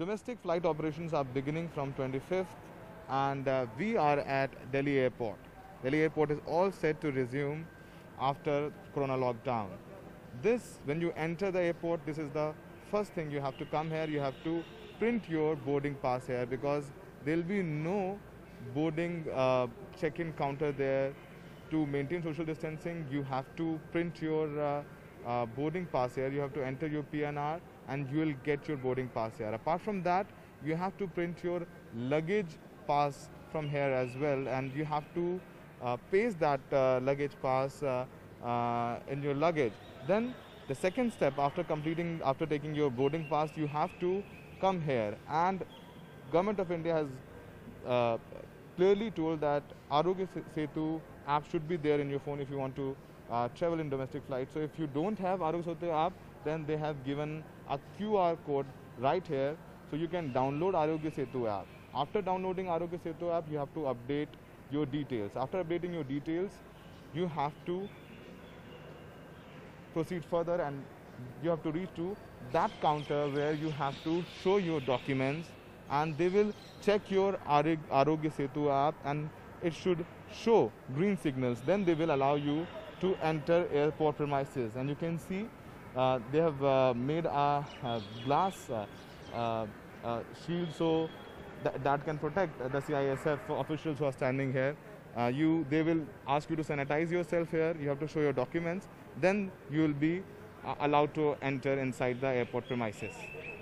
Domestic flight operations are beginning from 25th, and we are at Delhi Airport. Delhi Airport is all set to resume after Corona lockdown. When you enter the airport, this is the first thing you have to come here. You have to print your boarding pass here because there will be no boarding check-in counter there. To maintain social distancing, you have to print your boarding pass here. You have to enter your PNR and you will get your boarding pass here. Apart from that, you have to print your luggage pass from here as well, and you have to paste that luggage pass in your luggage. Then the second step, after taking your boarding pass, you have to come here, and Government of India has clearly told that Arogya Setu app should be there in your phone if you want to travel in domestic flights. So if you don't have Arogya Setu app, then they have given a QR code right here, so you can download Arogya Setu app. After downloading Arogya Setu app, you have to update your details. After updating your details, you have to proceed further and you have to reach to that counter where you have to show your documents, and they will check your Arogya Setu app and it should show green signals. Then they will allow you to enter airport premises, and you can see they have made a glass shield so that can protect the CISF officials who are standing here. They will ask you to sanitize yourself here. You have to show your documents. Then you will be allowed to enter inside the airport premises.